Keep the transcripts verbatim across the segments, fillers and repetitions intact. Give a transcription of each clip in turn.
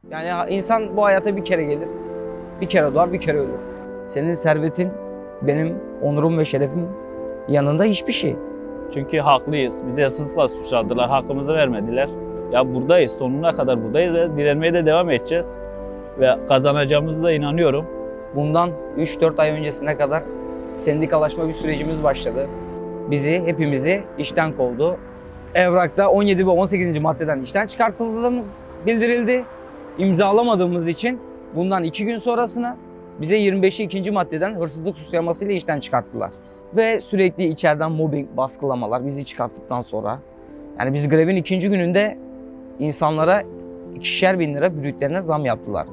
Yani insan bu hayata bir kere gelir, bir kere doğar, bir kere ölür. Senin servetin benim onurum ve şerefim yanında hiçbir şey. Çünkü haklıyız. Bizi hırsızlıkla suçladılar, hakkımızı vermediler. Ya buradayız, sonuna kadar buradayız ve direnmeye de devam edeceğiz. Ve kazanacağımıza da inanıyorum. Bundan üç dört ay öncesine kadar sendikalaşma bir sürecimiz başladı. Bizi, hepimizi işten kovdu. Evrakta on yedi ve on sekizinci maddeden işten çıkartıldığımız bildirildi. İmzalamadığımız için bundan iki gün sonrasına bize yirmi beşi ikinci maddeden hırsızlık suçlamasıyla işten çıkarttılar. Ve sürekli içeriden mobbing, baskılamalar bizi çıkarttıktan sonra. Yani biz grevin ikinci gününde insanlara ikişer bin lira brütlerine zam yaptılar.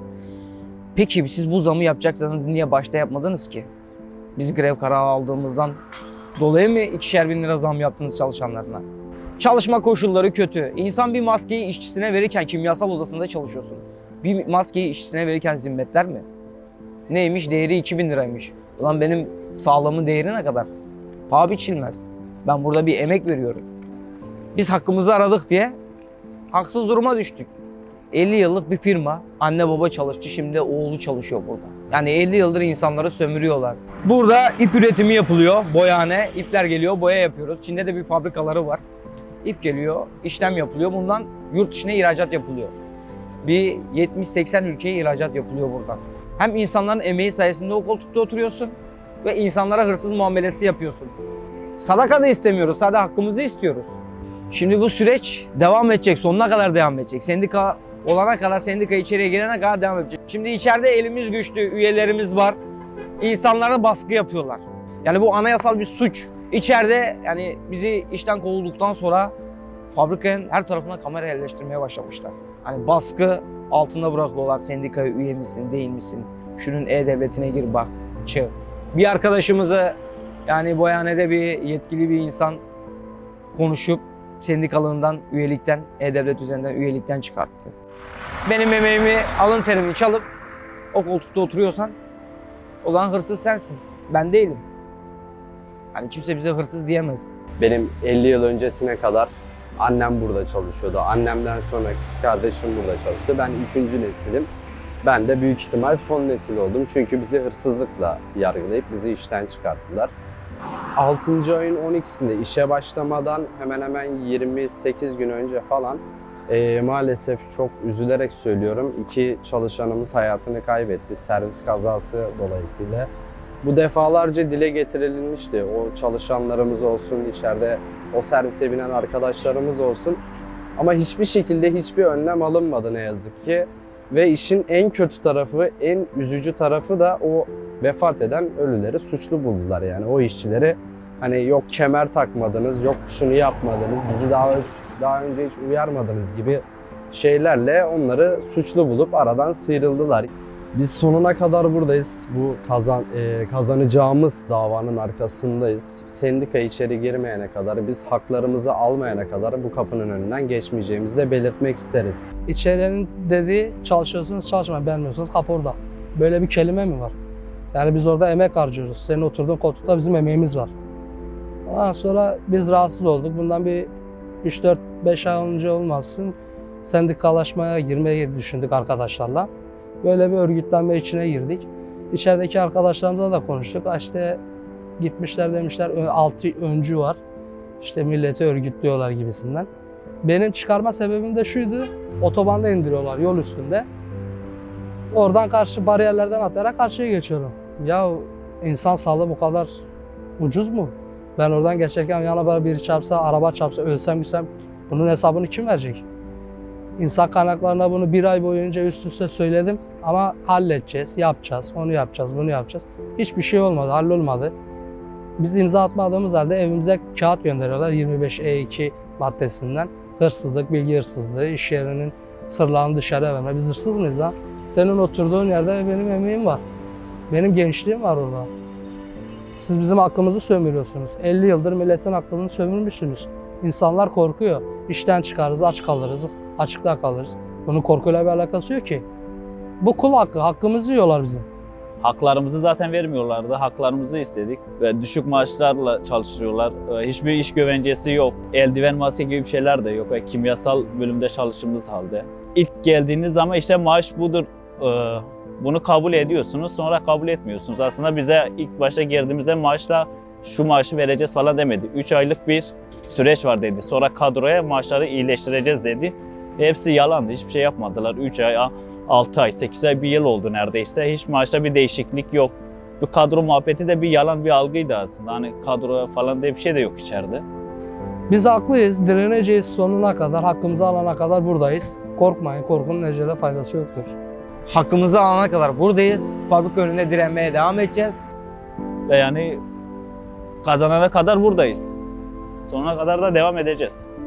Peki siz bu zamı yapacaksanız niye başta yapmadınız ki? Biz grev kararı aldığımızdan dolayı mı ikişer bin lira zam yaptınız çalışanlarına? Çalışma koşulları kötü. İnsan bir maskeyi işçisine verirken kimyasal odasında çalışıyorsun. Bir maskeyi işçisine verirken zimmetler mi? Neymiş? Değeri iki bin liraymış. Ulan benim sağlığımın değeri ne kadar? Paha biçilmez. Ben burada bir emek veriyorum. Biz hakkımızı aradık diye haksız duruma düştük. elli yıllık bir firma, anne baba çalıştı, şimdi de oğlu çalışıyor burada. Yani elli yıldır insanları sömürüyorlar. Burada ip üretimi yapılıyor, boyahane, ipler geliyor, boya yapıyoruz. Çin'de de bir fabrikaları var. İp geliyor, işlem yapılıyor, bundan yurt dışına ihracat yapılıyor. Bir yetmiş seksen ülkeye ihracat yapılıyor buradan. Hem insanların emeği sayesinde o koltukta oturuyorsun ve insanlara hırsız muamelesi yapıyorsun. Sadaka da istemiyoruz, sadece hakkımızı istiyoruz. Şimdi bu süreç devam edecek, sonuna kadar devam edecek. Sendika olana kadar, sendika içeriye girene kadar devam edecek. Şimdi içeride elimiz güçlü, üyelerimiz var. İnsanlara baskı yapıyorlar. Yani bu anayasal bir suç. İçeride yani bizi işten kovulduktan sonra fabrikanın her tarafına kamera yerleştirmeye başlamışlar. Hani baskı altında bırakıyorlar. Sendikaya üye misin, değil misin? Şunun E-Devleti'ne gir bak, çık. Bir arkadaşımızı yani boyanede bir yetkili bir insan konuşup sendikalığından, üyelikten, E-Devlet üzerinden üyelikten çıkarttı. Benim emeğimi, alın terimi çalıp o koltukta oturuyorsan o zaman hırsız sensin. Ben değilim. Hani kimse bize hırsız diyemez. Benim elli yıl öncesine kadar annem burada çalışıyordu. Annemden sonra kız kardeşim burada çalıştı. Ben üçüncü nesilim. Ben de büyük ihtimal son nesil oldum. Çünkü bizi hırsızlıkla yargılayıp bizi işten çıkarttılar. altıncı ayın on ikisinde işe başlamadan hemen hemen yirmi sekiz gün önce falan e, maalesef çok üzülerek söylüyorum, iki çalışanımız hayatını kaybetti servis kazası dolayısıyla. Bu defalarca dile getirilmişti. O çalışanlarımız olsun, içeride o servise binen arkadaşlarımız olsun. Ama hiçbir şekilde hiçbir önlem alınmadı ne yazık ki. Ve işin en kötü tarafı, en üzücü tarafı da o vefat eden ölüleri suçlu buldular. Yani o işçileri hani yok kemer takmadınız, yok şunu yapmadınız, bizi daha, daha önce hiç uyarmadınız gibi şeylerle onları suçlu bulup aradan sıyrıldılar. Biz sonuna kadar buradayız. Bu kazan, e, kazanacağımız davanın arkasındayız. Sendika içeri girmeyene kadar, biz haklarımızı almayana kadar bu kapının önünden geçmeyeceğimizi de belirtmek isteriz. İçeriyenin dediği çalışıyorsunuz, çalışmayın, beğenmiyorsunuz, kapı orada. Böyle bir kelime mi var? Yani biz orada emek harcıyoruz. Senin oturduğun koltukta bizim emeğimiz var. Ondan sonra biz rahatsız olduk. Bundan bir üç dört beş ay önce olmazsın. Sendikalaşmaya girmeyi düşündük arkadaşlarla. Böyle bir örgütlenme içine girdik. İçerideki arkadaşlarımızla da konuştuk. İşte gitmişler demişler altı öncü var. İşte milleti örgütlüyorlar gibisinden. Benim çıkarma sebebim de şuydu. Otobanda indiriyorlar yol üstünde. Oradan karşı bariyerlerden atlayarak karşıya geçiyorum. Ya insan sağlığı bu kadar ucuz mu? Ben oradan geçerken yana bana biri çarpsa, araba çarpsa, ölsem gitsem bunun hesabını kim verecek? İnsan kaynaklarına bunu bir ay boyunca üst üste söyledim ama halledeceğiz, yapacağız, onu yapacağız, bunu yapacağız. Hiçbir şey olmadı, hallolmadı. Biz imza atmadığımız halde evimize kağıt gönderiyorlar yirmi beş E iki maddesinden. Hırsızlık, bilgi hırsızlığı, iş yerinin sırlarını dışarı verme. Biz hırsız mıyız lan? Senin oturduğun yerde benim emeğim var. Benim gençliğim var orada. Siz bizim hakkımızı sömürüyorsunuz. elli yıldır milletin hakkını sömürmüşsünüz. İnsanlar korkuyor. İşten çıkarız, aç kalırız, açıkta kalırız. Bunun korkuyla bir alakası yok ki. Bu kul hakkı, hakkımızı yiyorlar bizim. Haklarımızı zaten vermiyorlardı. Haklarımızı istedik. Ve düşük maaşlarla çalıştırıyorlar. Hiçbir iş güvencesi yok. Eldiven, maske gibi bir şeyler de yok. Ve kimyasal bölümde çalıştığımız halde. ilk geldiğiniz zaman işte maaş budur. Ee, bunu kabul ediyorsunuz, sonra kabul etmiyorsunuz. Aslında bize ilk başta girdiğimizde maaşla şu maaşı vereceğiz falan demedi. üç aylık bir süreç var dedi. Sonra kadroya maaşları iyileştireceğiz dedi. Hepsi yalandı. Hiçbir şey yapmadılar. üç ay, altı ay, sekiz ay, bir yıl oldu neredeyse. Hiç maaşta bir değişiklik yok. Bu kadro muhabbeti de bir yalan bir algıydı aslında. Hani kadro falan diye bir şey de yok içeride. Biz haklıyız, direneceğiz sonuna kadar, hakkımızı alana kadar buradayız. Korkmayın, korkunun ecele faydası yoktur. Hakkımızı alana kadar buradayız. Fabrika önünde direnmeye devam edeceğiz. Ve yani kazanana kadar buradayız. Sonuna kadar da devam edeceğiz.